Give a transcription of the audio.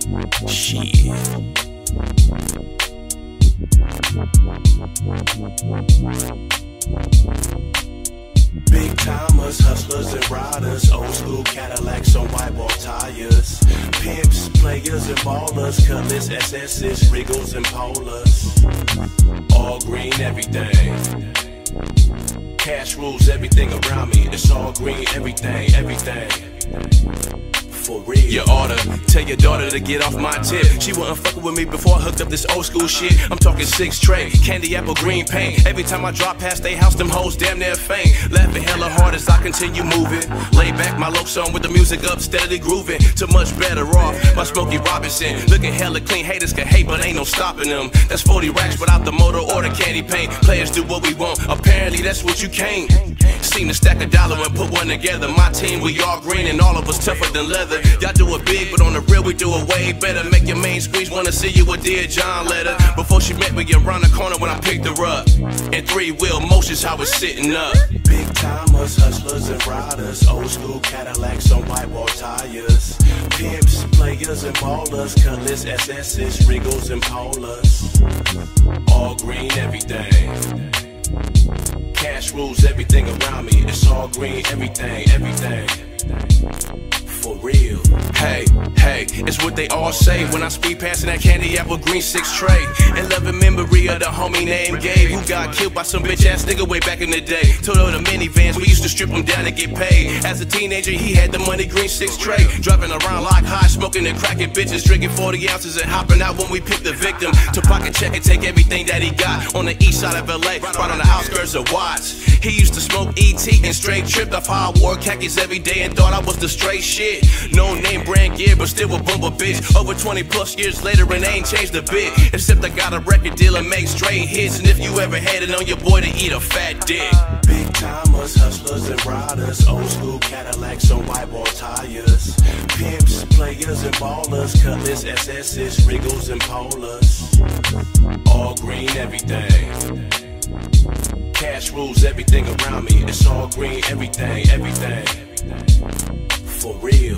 Shit. Big timers, hustlers and riders, old school Cadillacs on white wall tires. Pimps, players and ballers, colors, SS's, Riggles and Polars. All green everything. Cash rules everything around me. It's all green everything, everything. For real. You oughta tell your daughter to get off my tip. She wasn't fucking with me before I hooked up this old school shit. I'm talking 6 tray, candy apple green paint. Every time I drop past they house, them hoes damn near faint. Laughing hella hard as I continue moving. Lay back my low song with the music up, steadily grooving. To much better off, my Smokey Robinson. Looking hella clean, haters can hate, but ain't no stopping them. That's 40 racks without the motor or the candy paint. Players do what we want, apparently that's what you can't. Seen to stack a dollar and put one together. My team, we all green and all of us tougher than leather. Y'all do it big, but on the real we do it way better. Make your main squeeze wanna see you a Dear John letter. Before she met me around the corner when I picked her up. In 3-wheel motions, how it's sitting up. Big timers, hustlers and riders, old school Cadillacs on white wall tires. Pimps, players and ballers, colors, SS's, Riggles and Polars. All green everything. Cash rules everything around me. It's all green, everything, everything. For real. Hey, hey, it's what they all say when I speed passing that candy apple green 6 tray. In loving memory of the homie named Gabe, who got killed by some bitch ass nigga way back in the day. Told her the minivans, we used to strip them down to get paid. As a teenager, he had the money green 6 tray. Driving around like high, smoking and cracking bitches, drinking 40 ounces and hopping out when we picked the victim. To pocket check and take everything that he got on the east side of LA, right on the outskirts of Watts. He used to smoke ET and straight tripped off how I wore khakis every day and thought I was the straight shit. No name brand gear, but still a bump a bitch. Over 20 plus years later and ain't changed a bit. Except I got a record deal and make straight hits. And if you ever had it on your boy to eat a fat dick. Big timers, hustlers and riders, old school Cadillacs on white wall tires. Pimps, players and ballers, colors, SS's, Riggles and Polars. All green everything. Cash rules everything around me. It's all green everything, everything. For real.